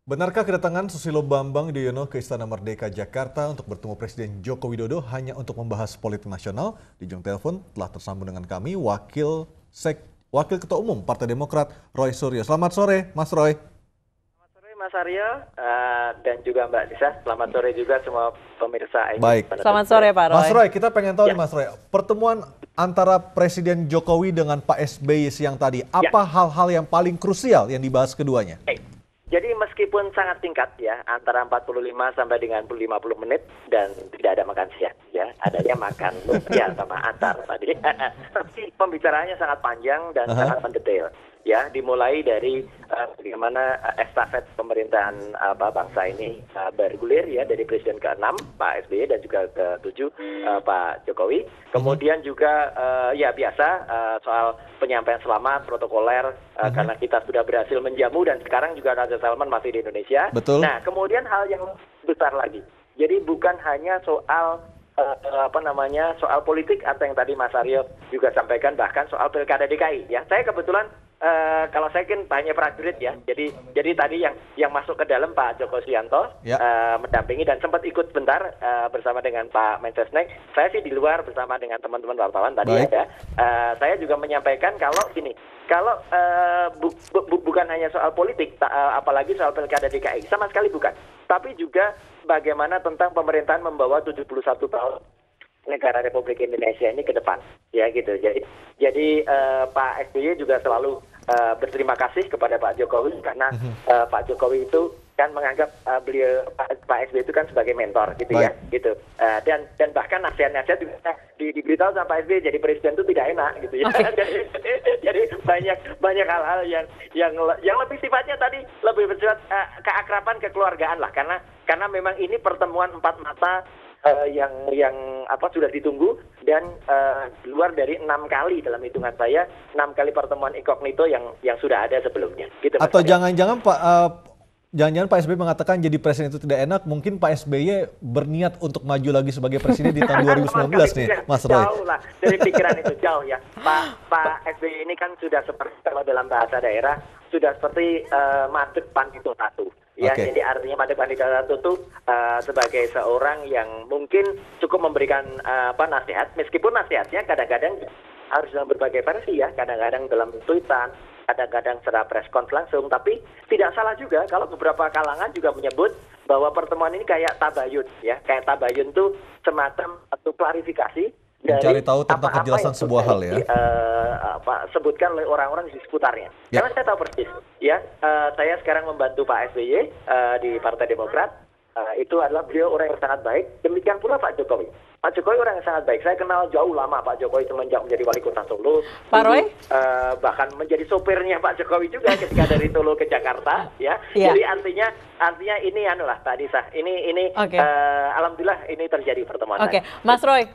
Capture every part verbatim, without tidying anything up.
Benarkah kedatangan Susilo Bambang Yudhoyono ke Istana Merdeka Jakarta untuk bertemu Presiden Joko Widodo hanya untuk membahas politik nasional? Di ujung telepon telah tersambung dengan kami Wakil Sek Wakil Ketua Umum Partai Demokrat Roy Suryo. Selamat sore, Mas Roy. Selamat sore Mas Aryo uh, dan juga Mbak Nisa. Selamat sore juga semua pemirsa. Baik. Selamat sore Pak Roy. Mas Roy, kita pengen tahu ya. nih Mas Roy, pertemuan antara Presiden Jokowi dengan Pak S B Y siang tadi, apa hal-hal ya. yang paling krusial yang dibahas keduanya? Hey. Jadi meskipun sangat singkat ya, antara empat puluh lima sampai dengan lima puluh menit dan tidak ada makan siang ya, adanya makan ya sama antar tadi. Tapi pembicaraannya sangat panjang dan uh-huh. sangat mendetail. Ya, dimulai dari uh, bagaimana uh, estafet pemerintahan apa uh, bangsa ini uh, bergulir ya dari Presiden keenam Pak S B Y dan juga ketujuh uh, Pak Jokowi. Kemudian juga uh, ya biasa uh, soal penyampaian selamat protokoler uh, uh-huh. karena kita sudah berhasil menjamu dan sekarang juga Raja Salman masih di Indonesia. Betul. Nah, kemudian hal yang besar lagi. Jadi bukan hanya soal Uh, apa namanya soal politik atau yang tadi Mas Aryo juga sampaikan bahkan soal pilkada D K I ya. Saya kebetulan uh, kalau saya kan banyak prajurit ya. Jadi jadi tadi yang yang masuk ke dalam Pak Joko Suyanto ya. uh, mendampingi dan sempat ikut bentar uh, bersama dengan Pak Mensesnek. Saya sih di luar bersama dengan teman-teman wartawan tadi Baik. ya. Uh, saya juga menyampaikan kalau gini, kalau uh, bu, bu, bukan hanya soal politik, uh, apalagi soal pilkada D K I sama sekali bukan. Tapi juga bagaimana tentang pemerintahan membawa tujuh puluh satu tahun negara Republik Indonesia ini ke depan, ya gitu. Jadi, jadi uh, Pak S B Y juga selalu uh, berterima kasih kepada Pak Jokowi karena uh, Pak Jokowi itu kan menganggap uh, beliau Pak, Pak S B Y itu kan sebagai mentor, gitu Baik. ya, gitu. Uh, dan dan bahkan nasihat-nasihat juga di, diberitahu sama Pak S B Y jadi presiden itu tidak enak, gitu ya. Okay. jadi, jadi banyak banyak hal-hal yang yang yang lebih sifatnya tadi lebih bersifat uh, keakraban kekeluargaan lah, karena karena memang ini pertemuan empat mata uh, yang yang apa sudah ditunggu dan uh, luar dari enam kali dalam hitungan saya enam kali pertemuan inkognito yang yang sudah ada sebelumnya. Gitu, Atau jangan-jangan Pak uh, jangan-jangan Pak S B Y mengatakan jadi presiden itu tidak enak, mungkin Pak S B Y berniat untuk maju lagi sebagai presiden di tahun dua ribu sembilan belas nih, Mas Roy. Jauh lah dari pikiran itu jauh ya. Pak Pak S B Y ini kan sudah seperti kalau dalam bahasa daerah sudah seperti uh, madeg pandito satu. Ya, okay. Jadi artinya Madeg Pandito Satu itu uh, sebagai seorang yang mungkin cukup memberikan uh, apa nasihat, meskipun nasihatnya kadang-kadang harus dalam berbagai versi ya, kadang-kadang dalam tweetan, kadang-kadang secara press conference langsung, tapi tidak salah juga kalau beberapa kalangan juga menyebut bahwa pertemuan ini kayak tabayun ya, kayak tabayun itu semacam satu klarifikasi mencari tahu tentang apa, kejelasan apa sebuah hal ya. Uh, apa sebutkan oleh orang-orang di seputarnya. Ya. Karena saya tahu persis, ya. Uh, saya sekarang membantu Pak S B Y uh, di Partai Demokrat. Uh, itu adalah beliau orang yang sangat baik. Demikian pula Pak Jokowi. Pak Jokowi orang yang sangat baik. Saya kenal jauh lama Pak Jokowi semenjak menjadi wali kota Solo. Pak Roy? Uh, bahkan menjadi sopirnya Pak Jokowi juga ketika dari Solo ke Jakarta, ya. Yeah. Jadi artinya artinya ini anu lah Pak Disa. Ini ini okay. uh, alhamdulillah ini terjadi pertemuan. Oke, okay. Mas Roy.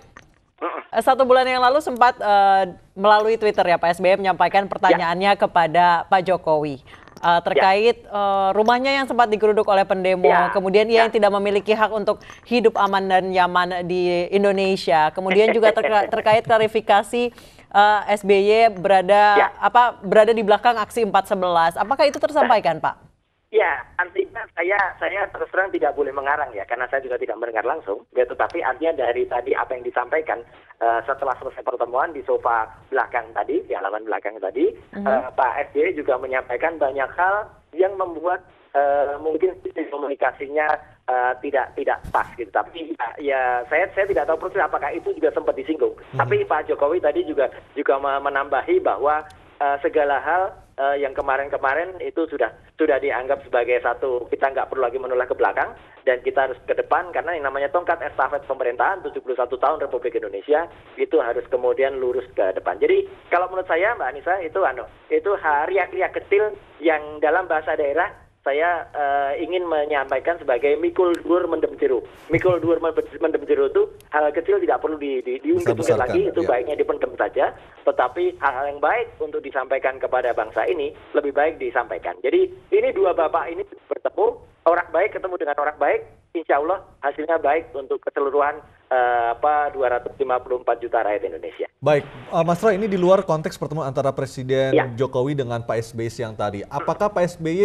Satu bulan yang lalu sempat uh, melalui Twitter ya Pak S B Y menyampaikan pertanyaannya ya. kepada Pak Jokowi uh, terkait ya. uh, rumahnya yang sempat digeruduk oleh pendemo, ya. kemudian ia ya. yang tidak memiliki hak untuk hidup aman dan nyaman di Indonesia, kemudian juga terka terkait klarifikasi uh, S B Y berada ya. apa berada di belakang aksi empat sebelas. Apakah itu tersampaikan Pak? Ya, artinya saya saya terus terang tidak boleh mengarang ya, karena saya juga tidak mendengar langsung. Ya, tetapi artinya dari tadi apa yang disampaikan uh, setelah selesai pertemuan di sofa belakang tadi, di halaman belakang tadi, uh-huh. uh, Pak S B Y juga menyampaikan banyak hal yang membuat uh, mungkin komunikasinya uh, tidak tidak pas gitu. Tapi ya, ya saya saya tidak tahu persis apakah itu juga sempat disinggung. Uh-huh. Tapi Pak Jokowi tadi juga juga menambahi bahwa uh, segala hal Uh, yang kemarin-kemarin itu sudah sudah dianggap sebagai satu, kita nggak perlu lagi menoleh ke belakang dan kita harus ke depan, karena yang namanya tongkat estafet pemerintahan tujuh puluh satu tahun Republik Indonesia itu harus kemudian lurus ke depan. Jadi kalau menurut saya Mbak Anissa itu anu itu riak-riak kecil yang dalam bahasa daerah saya uh, ingin menyampaikan sebagai mikul dur mendem jeru. Mikul dur mendem jeru itu hal kecil tidak perlu di, di, diungkit-ungkit lagi, itu ya. baiknya dipendem saja. Tetapi hal-hal yang baik untuk disampaikan kepada bangsa ini lebih baik disampaikan. Jadi ini dua bapak ini bertemu, orang baik ketemu dengan orang baik, insya Allah hasilnya baik untuk keseluruhan uh, apa dua ratus lima puluh empat juta rakyat Indonesia. Baik, uh, Mas Roy, ini di luar konteks pertemuan antara Presiden ya. Jokowi dengan Pak S B Y siang tadi. Apakah Pak S B Y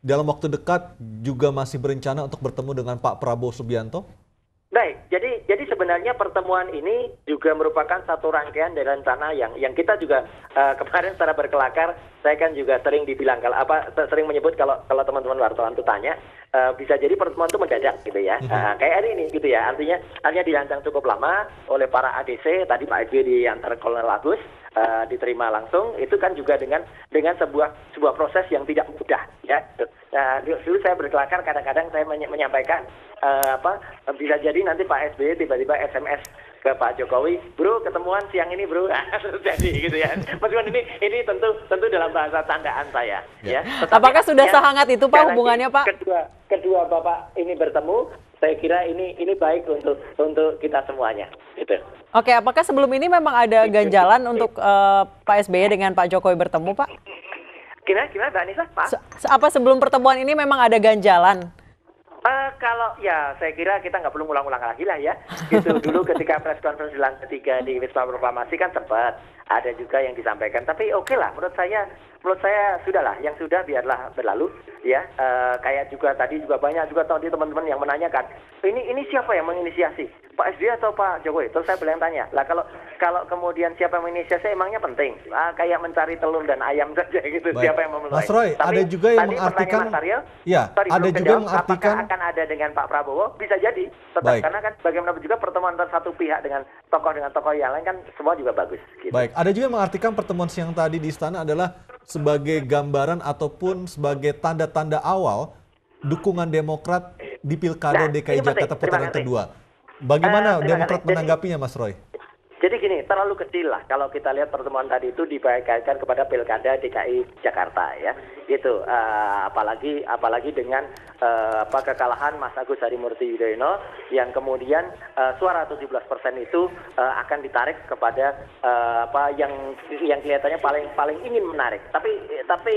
dalam waktu dekat juga masih berencana untuk bertemu dengan Pak Prabowo Subianto? Baik, jadi jadi sebenarnya pertemuan ini juga merupakan satu rangkaian dari rencana yang yang kita juga uh, kemarin secara berkelakar, saya kan juga sering dibilang kalau apa sering menyebut kalau kalau teman-teman wartawan itu tanya uh, bisa jadi pertemuan itu mendadak gitu ya, mm-hmm. uh, kayak hari ini gitu ya, artinya artinya dirancang cukup lama oleh para A D C, tadi Pak S B diantar Kolonel Agus, uh, diterima langsung, itu kan juga dengan dengan sebuah sebuah proses yang tidak mudah ya. Nah, dulu saya berkelakar kadang-kadang saya menyampaikan uh, apa bisa jadi nanti Pak S B Y tiba-tiba S M S ke Pak Jokowi, bro ketemuan siang ini bro, jadi gitu ya. Meskipun ini ini tentu tentu dalam bahasa candaan saya. Ya. Ya. Apakah sudah sehangat itu Pak hubungannya Pak? Kedua kedua bapak ini bertemu, saya kira ini ini baik untuk untuk kita semuanya. Gitu. Oke, apakah sebelum ini memang ada ganjalan untuk uh, Pak S B Y dengan Pak Jokowi bertemu Pak? Gimana, gimana Mbak Anissa? Pak? Se apa sebelum pertemuan ini memang ada ganjalan? Uh, kalau ya saya kira kita nggak perlu ngulang-ulang lagi lah ya. Gitu dulu ketika press conference di lantai tiga di Wisma Proklamasi kan sempat ada juga yang disampaikan. Tapi oke okay lah, menurut saya menurut saya sudahlah, yang sudah biarlah berlalu ya. Uh, kayak juga tadi juga banyak juga tadi teman-teman yang menanyakan, ini ini siapa yang menginisiasi? Pak S B Y atau Pak Jokowi? Terus saya bilang tanya, lah kalau kalau kemudian siapa yang menginisiasi emangnya penting? Ah, kayak mencari telur dan ayam saja gitu. Baik. Siapa yang memulai? Mas Roy, tapi, ada juga yang mengartikan, Mas Aryo, ya, sorry, ada juga yang mengartikan akan ada dengan Pak Prabowo, bisa jadi. Tetap, karena kan bagaimana juga pertemuan antara satu pihak dengan tokoh dengan tokoh yang lain kan semua juga bagus. Gitu. Baik, ada juga yang mengartikan pertemuan siang tadi di istana adalah sebagai gambaran ataupun sebagai tanda-tanda awal dukungan Demokrat di Pilkada nah, D K I Jakarta putaran kedua. Bagaimana uh, Demokrat menanggapinya, Mas Roy? Jadi gini, terlalu kecil lah kalau kita lihat pertemuan tadi itu dikaitkan kepada Pilkada D K I Jakarta ya. Gitu. Uh, apalagi apalagi dengan uh, apa kekalahan Mas Agus Harimurti Yudhoyono yang kemudian uh, suara tujuh belas persen itu uh, akan ditarik kepada uh, apa yang yang kelihatannya paling paling ingin menarik. Tapi tapi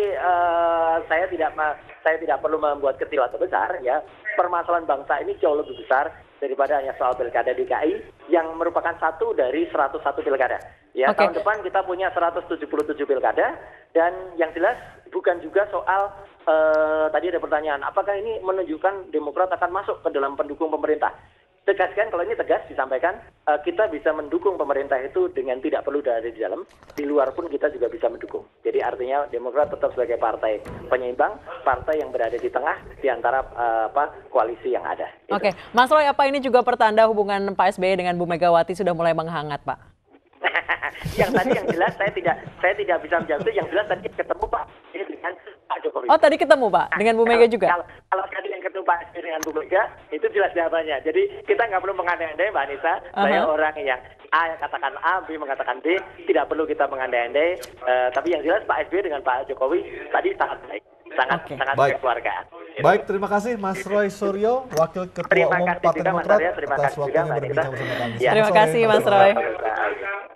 uh, saya tidak saya tidak perlu membuat kecil atau besar ya. Permasalahan bangsa ini jauh lebih besar daripada hanya soal Pilkada D K I yang merupakan satu dari seratus satu pilkada. Ya, okay. Tahun depan kita punya seratus tujuh puluh tujuh pilkada dan yang jelas bukan juga soal uh, tadi ada pertanyaan, apakah ini menunjukkan Demokrat akan masuk ke dalam pendukung pemerintah? Tegaskan, kalau ini tegas disampaikan, uh, kita bisa mendukung pemerintah itu dengan tidak perlu dari di dalam, di luar pun kita juga bisa mendukung. Jadi artinya Demokrat tetap sebagai partai penyeimbang, partai yang berada di tengah di antara uh, apa koalisi yang ada. Gitu. Oke, Mas Roy, apa ini juga pertanda hubungan Pak S B Y dengan Bu Megawati sudah mulai menghangat, Pak? Yang tadi yang jelas saya tidak saya tidak bisa menjawab itu, yang jelas tadi ketemu Pak ini dengan Pak Jokowi. Oh, tadi ketemu Pak dengan Bu Mega juga. Kalau, kalau tadi yang ketemu Pak S B Y dengan Bu Mega itu jelas jawabannya. Jadi kita nggak perlu mengandai-andai Mbak Anissa. Uh-huh. Saya orang yang A yang katakan A, B mengatakan B, tidak perlu kita mengandai-andai. Uh, tapi yang jelas Pak S B Y dengan Pak Jokowi tadi sangat baik, sangat okay. sangat kekeluargaan. Baik, terima kasih Mas Roy Suryo, Wakil Ketua Umum Partai Demokrat, atas waktunya berbincang bersama kami. Ya. Terima kasih Mas Roy.